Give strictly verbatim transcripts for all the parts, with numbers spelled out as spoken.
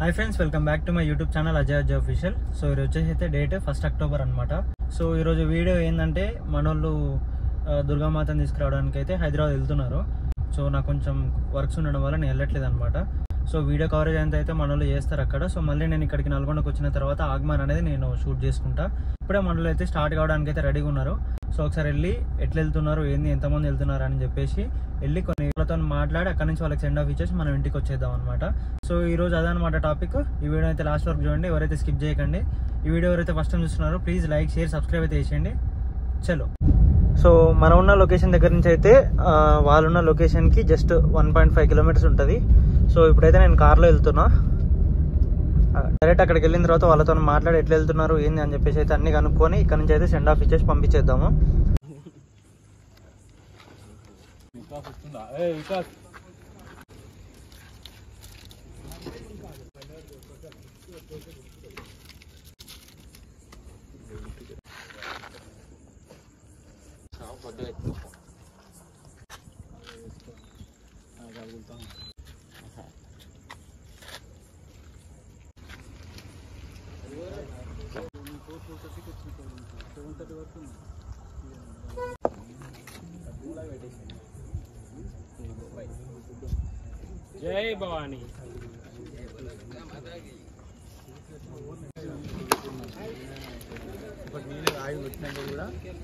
Hi friends, welcome back to my YouTube channel Ajay Ajay official. So ఈరోజు వచ్చేసి అయితే date first October అనమాట. So ఈరోజు వీడియో ఏంటంటే మనోళ్ళు దుర్గామాతను తీసుకురావడానికి అయితే హైదరాబాద్ వెళ్తున్నారు. సో నాకు కొంచెం వర్క్స్ ఉండడం వల్ల నేను వెళ్ళట్లేదు అనమాట. సో వీడియో కవరేజ్ అంతా అయితే మనోళ్ళు చేస్తారు అక్కడ. సో మళ్ళీ నేను ఇక్కడికి నల్గొండకు వచ్చిన తర్వాత ఆగమన్ అనేది నేను షూట్ చేసుకుంటా. ఇప్పుడే మనోళ్ళు అయితే స్టార్ట్ కావడానికి అయితే రెడీగా ఉన్నారు. సో ఒకసారి వెళ్ళి ఎట్లా వెళ్తున్నారు, ఏంది, ఎంతమంది వెళ్తున్నారు అని చెప్పేసి వెళ్ళి కొన్ని వాళ్ళతో మాట్లాడి అక్కడ నుంచి వాళ్ళకి సెండ్ ఆఫ్ ఇచ్చేసి మనం ఇంటికి వచ్చేద్దాం అనమాట. సో ఈ రోజు అదనమాట టాపిక్. ఈ వీడియో అయితే లాస్ట్ వరకు చూడండి, ఎవరైతే స్కిప్ చేయకండి. ఈ వీడియో ఎవరైతే ఫస్ట్ టైం చూస్తున్నారో ప్లీజ్ లైక్, షేర్, సబ్స్క్రైబ్ అయితే చేసేయండి. చలో. సో మనం ఉన్న లొకేషన్ దగ్గర నుంచి అయితే వాళ్ళున్న లొకేషన్కి just one point five kilometres ఉంటుంది. సో ఇప్పుడైతే నేను కార్లో వెళ్తున్నా. డైరెక్ట్ అక్కడికి వెళ్ళిన తర్వాత వాళ్ళతో మాట్లాడి ఎట్లా వెళ్తున్నారు ఏంది అని చెప్పేసి అయితే అన్ని కనుక్కొని ఇక్కడ నుంచి అయితే సెండ్ ఆఫ్ ఇచ్చేసి పంపించేద్దాము. జై భవానీ. ఆయిల్ పెట్టినాక కూడా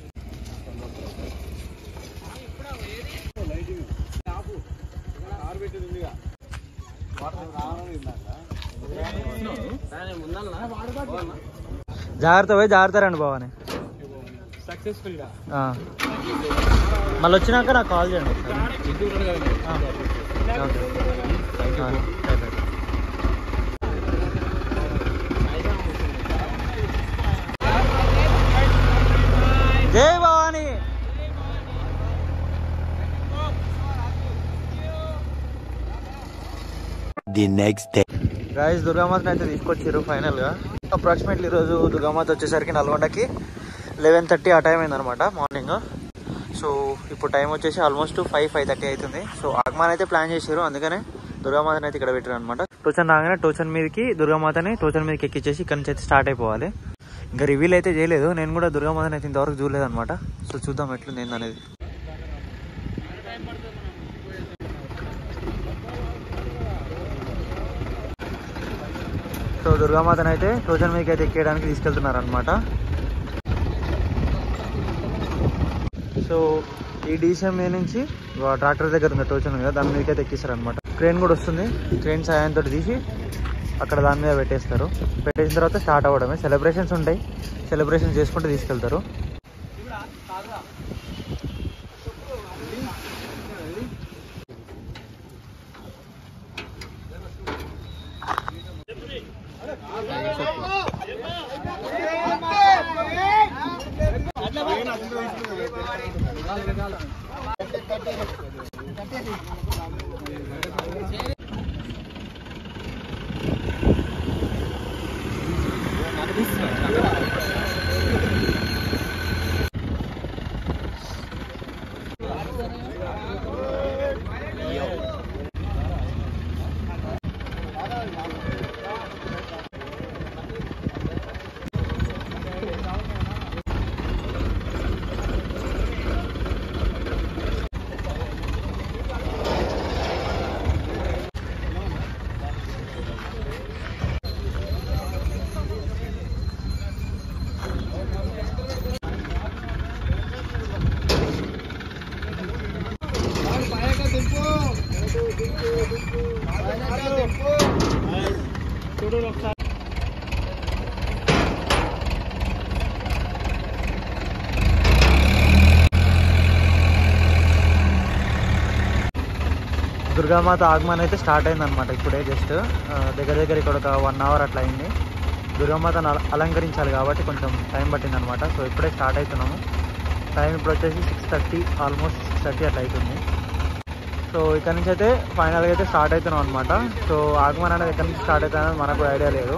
జాగ్రత్త పోయి జాగ్రత్త రండి భవాని. సక్సెస్ఫుల్ గా మళ్ళీ వచ్చినాక నాకు కాల్ చేయండి. Jai Bhavani. The next day guys, దుర్గామాతను అయితే తీసుకొచ్చారు ఫైనల్ గా. అప్రాక్సిమేట్లీ ఈరోజు దుర్గామాత వచ్చేసరికి నల్గొండకి లెవెన్ థర్టీ ఆ టైం అయిందనమాట మార్నింగ్. సో ఇప్పుడు టైం వచ్చేసి ఆల్మోస్ట్ ఫైవ్ ఫైవ్ థర్టీ అవుతుంది. సో ఆగమన్ అయితే ప్లాన్ చేశారు, అందుకనే దుర్గామాతని అయితే ఇక్కడ పెట్టారు అనమాట. టోచన్ రాగానే టోచన్ మీదకి దుర్గామాతని టోచన్ మీదకి ఎక్కించేసి ఇక్కడ నుంచి అయితే స్టార్ట్ అయిపోవాలి. ఇంకా రివీల్ అయితే చేయలేదు, నేను కూడా దుర్గామాతని అయితే ఇంతవరకు చూడలేదు అనమాట. సో చూద్దాం ఎట్లుంది ఏందనేది. సో దుర్గామాతని అయితే టోచన్ మీదకి అయితే ఎక్కేయడానికి తీసుకెళ్తున్నారు అనమాట. సో ఈ డీసీఎం మీద నుంచి ట్రాక్టర్ దగ్గర ఉంది టోచన్ మీద, దాని మీదకి అయితే ఎక్కిస్తారు అనమాట. క్రేన్ కూడా వస్తుంది, క్రేన్ సాయంతో తీసి అక్కడ దాని మీద పెట్టేస్తారు. పెట్టేసిన తర్వాత స్టార్ట్ అవ్వడమే. సెలబ్రేషన్స్ ఉంటాయి, సెలబ్రేషన్స్ చేసుకుంటూ తీసుకెళ్తారు. దుర్గామాత ఆగమన్ అయితే స్టార్ట్ అయింది అనమాట. ఇప్పుడే జస్ట్ దగ్గర దగ్గర ఇక్కడ ఒక వన్ అవర్ అట్లా అయింది. దుర్గామాతను అలంకరించాలి కాబట్టి కొంచెం టైం పట్టింది అనమాట. సో ఇప్పుడే స్టార్ట్ అవుతున్నాము. టైం ఇప్పుడు వచ్చేసి six thirty almost six thirty అట్లా అవుతుంది. సో ఇక్కడ నుంచి అయితే ఫైనల్గా అయితే స్టార్ట్ అవుతున్నాం అనమాట. సో ఆగమన్ అనేది ఎక్కడి నుంచి స్టార్ట్ అవుతుంది అనేది మనకు ఐడియా లేదు.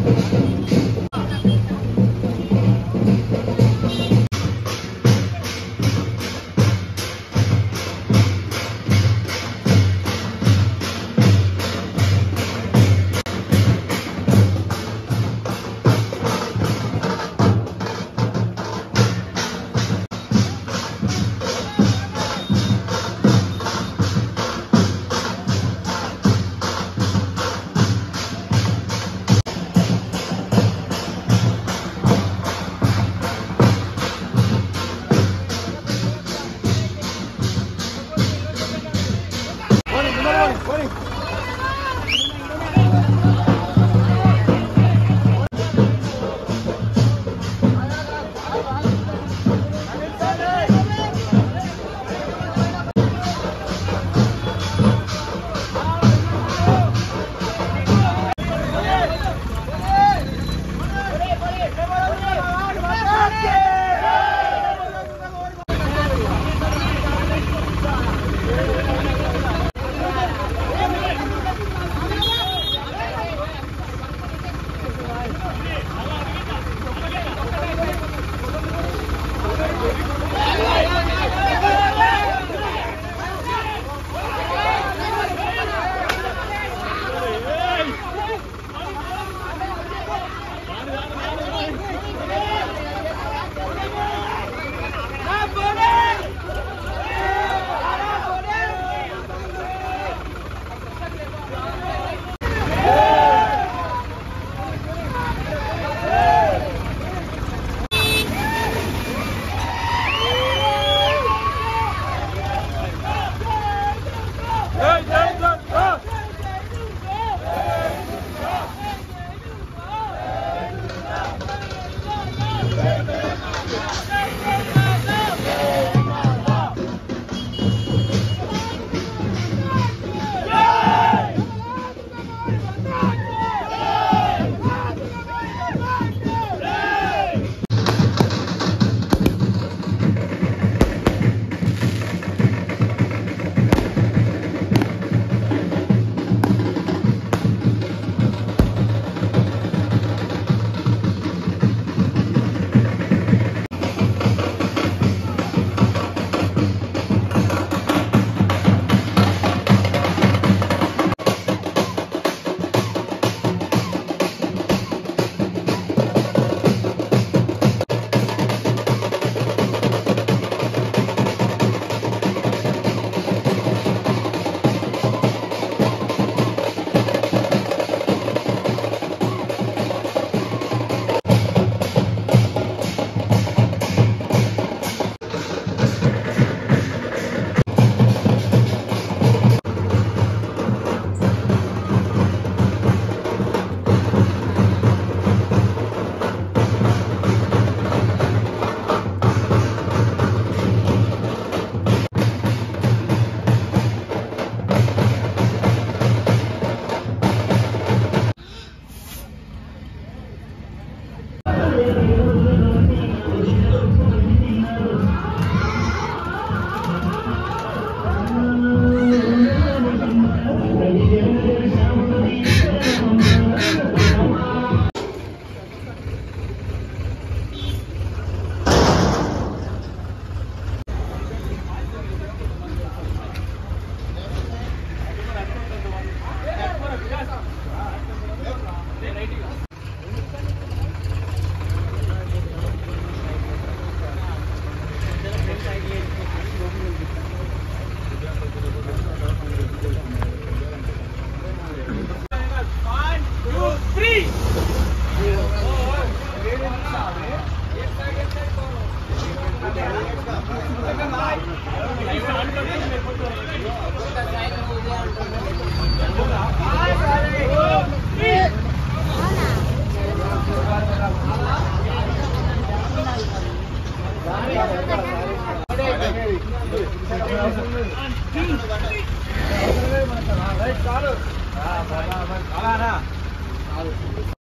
Right,